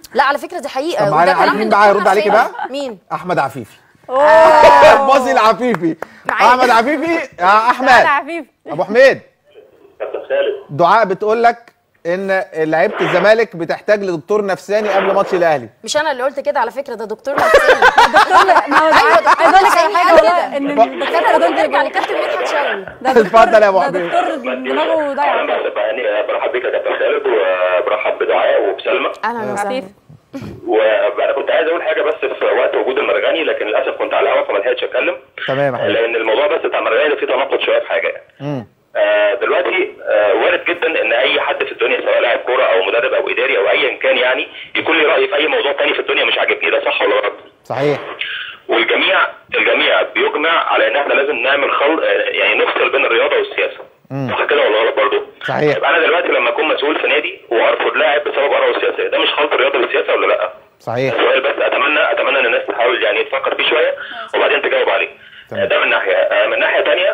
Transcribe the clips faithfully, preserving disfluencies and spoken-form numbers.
لا على فكره دي حقيقه. طب عارف مين بقى هيرد عليكي بقى؟ مين؟ احمد عفيفي. باصي العفيفي. احمد عفيفي. يا احمد عفيفي. ابو حميد. كابتن خالد. دعاء بتقول لك ان لعيبه الزمالك بتحتاج لدكتور نفساني قبل ماتش الاهلي. مش انا اللي قلت كده على فكره، ده دكتور نفساني. دكتور ما هو عايز اقول لك على حاجه والله، ان الدكاتره دول بيرجع لكابتن مدحت شلبي. اتفضل يا ابو حميد. دكتور دماغه ضايعه. يعني برحب بيك يا كابتن خالد، وبرحب بدعاء وبسلمى. اهلا وسهلا. وانا كنت عايز اقول حاجه بس في وقت وجود المرغني، لكن للاسف كنت على الهواء فما لحقتش اتكلم. تمام يا حبيبي. لان الموضوع بس بتاع المرغني ده فيه تناقض شويه في حاجه يعني. امم آه دلوقتي آه وارد جدا ان اي حد في الدنيا سواء لاعب كوره او مدرب او اداري او ايا كان يعني يكون لي راي في اي موضوع تاني في الدنيا مش عاجبني، ده صح ولا غلط؟ صحيح. والجميع الجميع بيجمع على ان احنا لازم نعمل خلط، يعني نفصل بين الرياضه والسياسه. صح كده ولا غلط برضه؟ صحيح. يبقى انا دلوقتي لما اكون مسؤول في نادي وارفض لاعب بسبب اراءه السياسيه، ده مش خلط الرياضه بالسياسه ولا لا؟ صحيح. السؤال بس اتمنى اتمنى ان الناس تحاول يعني تفكر فيه شويه وبعدين تجاوب عليه. تمام. ده من ناحيه، من ناحيه ثانيه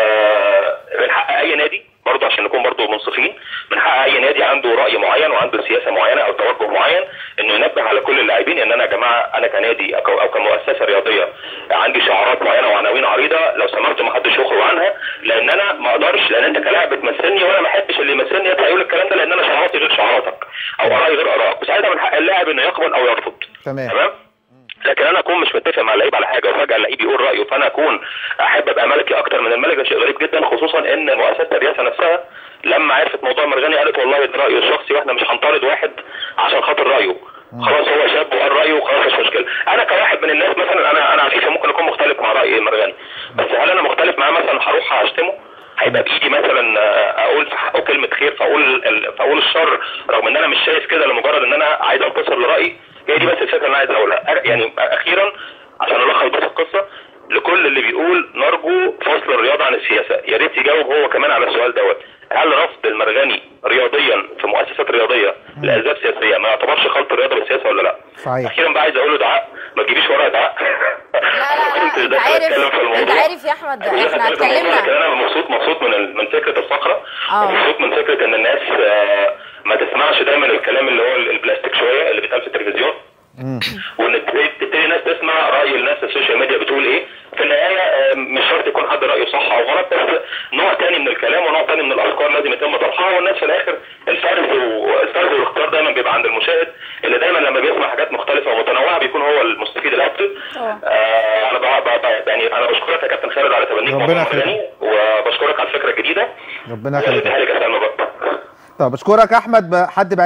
من حق اي نادي برضه عشان نكون برضه منصفين، من حق اي نادي عنده راي معين وعنده سياسه معينه او توجه معين انه ينبه على كل اللاعبين ان انا يا جماعه انا كنادي او كمؤسسه رياضيه عندي شعارات معينه وعناوين عريضه، لو سمحتوا ما حدش يخرج عنها، لان انا ما اقدرش، لان انت كلاعب بتمثلني وانا ما احبش اللي يمثلني يطلع يقول الكلام ده، لان انا شعاراتي غير شعاراتك او ارائي غير ارائك، وساعتها من حق اللاعب انه يقبل او يرفض. تمام. تمام؟ لكن انا اكون مش متفق مع اللعيب على حاجه وفجاه اللعيب يقول رايه فانا اكون احب ابقى ملكي اكتر من الملك، ده شيء غريب جدا، خصوصا ان مؤسسه الرئاسه نفسها لما عرفت موضوع المرغني قالت والله ده رايه الشخصي واحنا مش هنطارد واحد عشان خاطر رايه. خلاص هو شاب وقال رايه وخلاص مش مشكله. انا كواحد من الناس مثلا انا انا عفيفه ممكن اكون مختلف مع راي المرغني، بس هل انا مختلف معاه مثلا هروح اشتمه؟ هيبقى بايدي مثلا اقول في حقه كلمه خير فاقول فاقول الشر رغم ان انا مش شايف كده لمجرد ان انا عايز انتصر لرايي؟ هي دي بس الفكره اللي انا عايز اقولها. يعني اخيرا عشان الخص بس القصه لكل اللي بيقول نرجو فصل الرياضه عن السياسه، يا ريت يجاوب هو كمان على السؤال دوت، هل رفض المرغني رياضيا في مؤسسات رياضيه لاسباب سياسيه ما يعتبرش خلط الرياضه بالسياسه ولا لا؟ صحيح. اخيرا بقى عايز اقول له دعاء ما تجيبيش ورا دعاء. لا لا انت عارف انت عارف يا احمد احنا اتكلمنا. انا مبسوط مبسوط من من فكره الفقره، مبسوط من فكره ان الناس ما تسمعش دايما الكلام اللي هو البلاستيك شويه اللي بيتقال في التلفزيون، وان تبتدي الناس تسمع راي الناس في السوشيال ميديا بتقول ايه. في النهايه مش شرط يكون حد رايه صح او غلط، بس نوع تاني من الكلام ونوع تاني من الافكار لازم يتم طرحها، والناس في الاخر الفرز والفرز والاختيار دايما بيبقى عند المشاهد اللي دايما لما بيسمع حاجات مختلفه ومتنوعه بيكون هو المستفيد الاكثر. آه انا بقى بقى يعني انا بشكرك يا كابتن خالد على تبنيك موضوع المرغني، وبشكرك على الفكره الجديده. ربنا يخليك. طب بشكرك احمد. حد